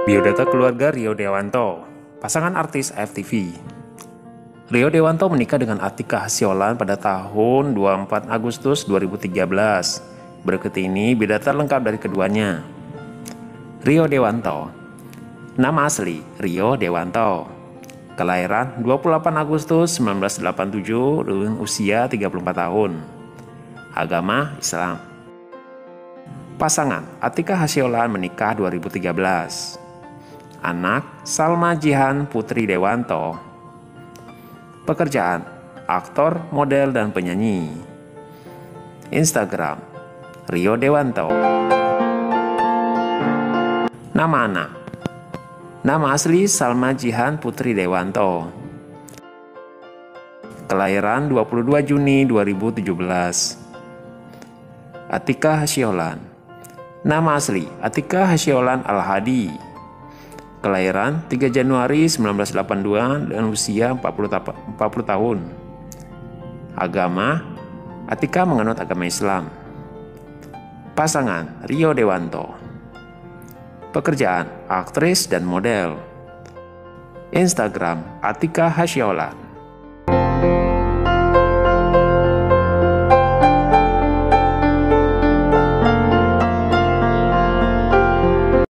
Biodata keluarga Rio Dewanto, pasangan artis FTV. Rio Dewanto menikah dengan Atika Hasyolan pada tahun 24 Agustus 2013. Berikut ini biodata lengkap dari keduanya. Rio Dewanto. Nama asli Rio Dewanto. Kelahiran 28 Agustus 1987 dengan usia 34 tahun. Agama Islam. Pasangan Atika Hasyolan menikah 2013. Anak Salma Jihan Putri Dewanto. Pekerjaan aktor, model, dan penyanyi. Instagram Rio Dewanto. Nama anak. Nama asli Salma Jihan Putri Dewanto. Kelahiran 22 Juni 2017. Atika Hasyolan. Nama asli Atika Hasyolan Al-Hadi. Kelahiran 3 Januari 1982 dengan usia 40 tahun. Agama Atika menganut agama Islam. Pasangan Rio Dewanto. Pekerjaan aktris dan model. Instagram Atika Hasyolan.